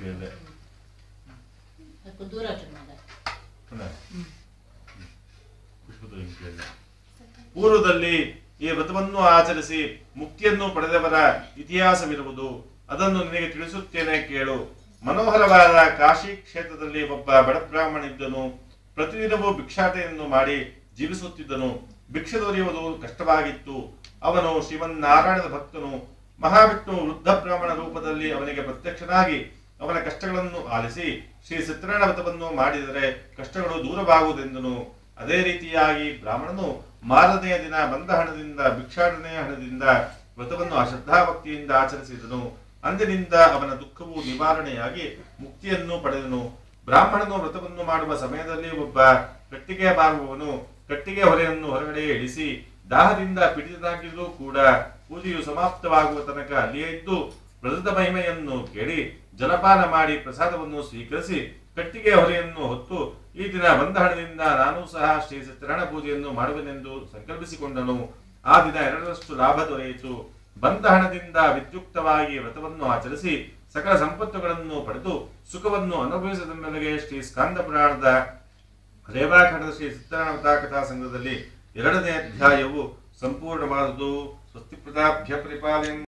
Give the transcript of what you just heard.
ಕೇಳಿದೆ. ಪೂರ್ವದಲ್ಲಿ ಈ ವ್ರತವನ್ನು ಆಚರಿಸಿ ಮುಕ್ತಿಯನ್ನು ಪಡೆದವರ ಇತಿಹಾಸವಿರುವುದು, ಅದನ್ನು ನಿನಗೆ ತಿಳಿಸುತ್ತೇನೆ ಕೇಳು. ಮನೋಹರವಾದ ಕಾಶಿ ಕ್ಷೇತ್ರದಲ್ಲಿ ಒಬ್ಬ ಬಡಬ್ರಾಹ್ಮಣಿದ್ದನು. ಪ್ರತಿದಿನವೂ ಭಿಕ್ಷಾಟನೆಯನ್ನು ಮಾಡಿ ಜೀವಿಸುತ್ತಿದ್ದನು. ಭಿಕ್ಷೆ ದೊರೆಯುವುದು ಕಷ್ಟವಾಗಿತ್ತು. ಅವನು ಶ್ರೀಮನ್ನಾರಾಯಣದ ಭಕ್ತನು. ಮಹಾವಿಷ್ಣು ವೃದ್ಧ ಬ್ರಾಹ್ಮಣ ರೂಪದಲ್ಲಿ ಅವನಿಗೆ ಪ್ರತ್ಯಕ್ಷನಾಗಿ ಅವನ ಕಷ್ಟಗಳನ್ನು ಆಲಿಸಿ ಶ್ರೀ ಸತ್ಯನಾರಾಯಣ ವ್ರತವನ್ನು ಮಾಡಿದರೆ ಕಷ್ಟಗಳು ದೂರವಾಗುವುದೆಂದನು. ಅದೇ ರೀತಿಯಾಗಿ ಬ್ರಾಹ್ಮಣನು ಮಾರನೆಯ ದಿನ ಬಂದ ಹಣದಿಂದ, ಭಿಕ್ಷಾಟನೆಯ ಹಣದಿಂದ ವ್ರತವನ್ನು ಶ್ರದ್ಧಾಭಕ್ತಿಯಿಂದ ಆಚರಿಸಿದನು. ಅಂದಿನಿಂದ ಅವನ ದುಃಖವು ನಿವಾರಣೆಯಾಗಿ ಮುಕ್ತಿಯನ್ನು ಪಡೆದನು. ಬ್ರಾಹ್ಮಣನು ವ್ರತವನ್ನು ಮಾಡುವ ಸಮಯದಲ್ಲಿ ಒಬ್ಬ ಕಟ್ಟಿಗೆ ಮಾರುವವನು ಕಟ್ಟಿಗೆ ಹೊರೆಯನ್ನು ಹೊರಗಡೆ ಇಳಿಸಿ ದಾಹದಿಂದ ಪೀಡಿತನಾಗಿದ್ದರೂ ಕೂಡ ಪೂಜೆಯು ಸಮಾಪ್ತವಾಗುವ ತನಕ ಅಲ್ಲಿಯೇ ಇದ್ದು ವ್ರತದ ಮಹಿಮೆಯನ್ನು ಕೇಳಿ ಜಲಪಾನ ಮಾಡಿ ಪ್ರಸಾದವನ್ನು ಸ್ವೀಕರಿಸಿ ಕಟ್ಟಿಗೆ ಹೊರೆಯನ್ನು ಹೊತ್ತು ಈ ದಿನ ಬಂದ ಹಣದಿಂದ ನಾನು ಸಹ ಶ್ರೀ ಸತ್ಯನಾರಾಯಣ ಪೂಜೆಯನ್ನು ಮಾಡುವೆನೆಂದು ಸಂಕಲ್ಪಿಸಿಕೊಂಡನು. ಆ ದಿನ 2ರಷ್ಟು ಲಾಭ ದೊರೆಯಿತು. ಬಂದ ಹಣದಿಂದ ವಿದ್ಯುಕ್ತವಾಗಿ ವ್ರತವನ್ನು ಆಚರಿಸಿ ಸಕಲ ಸಂಪತ್ತುಗಳನ್ನು ಪಡೆದು ಸುಖವನ್ನು ಅನುಭವಿಸಿದ ಮೇಲೆಗೆ ಶ್ರೀ ಸ್ಕಾಂದ ಪುರಾಣದ ರೇವಾಖಂಡದ ಶ್ರೀ ಸತ್ಯನಾರಾಯಣ ವ್ರತ ಕಥಾ ಸಂಘದಲ್ಲಿ 2ನೇ ಅಧ್ಯಾಯವು ಸಂಪೂರ್ಣವಾದುದು. ಸ್ವಸ್ತಿ ಪ್ರಜಾಭ್ಯ ಪರಿಪಾಲಯನ್.